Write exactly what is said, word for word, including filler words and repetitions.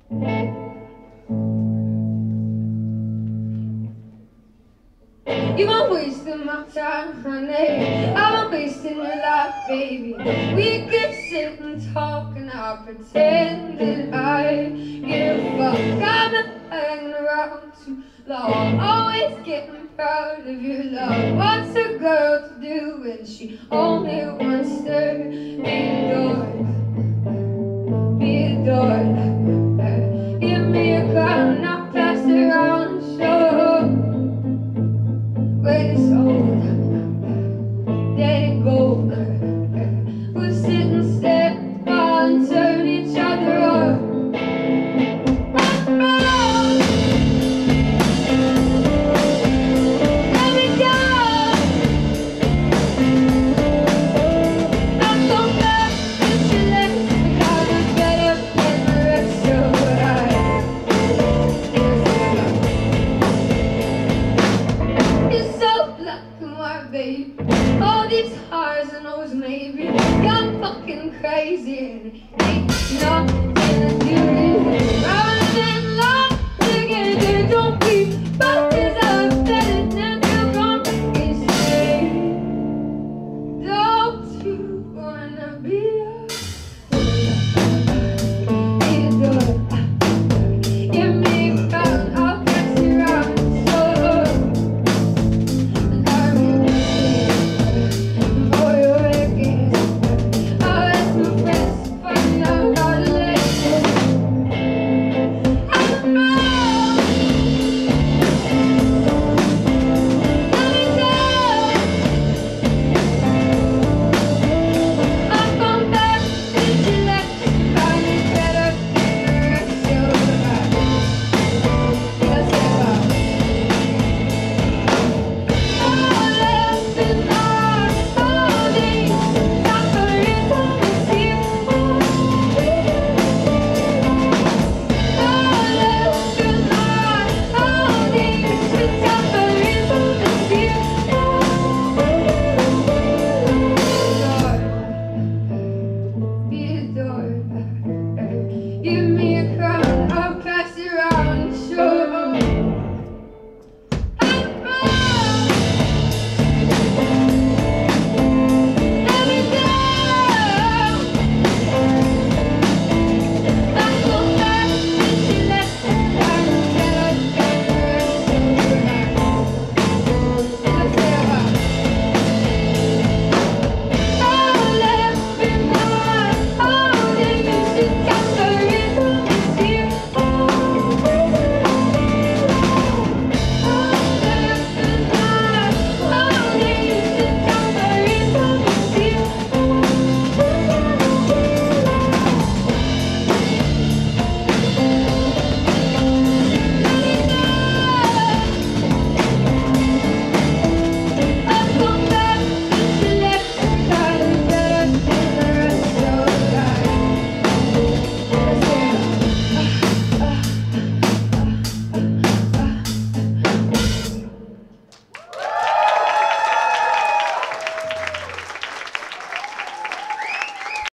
You won't wasting my time, honey. I won't wasting your life, baby. We could sit and talk and I'll pretend that I give a fuck. I've been hanging around too long, always getting proud of your love. What's a girl to do when she only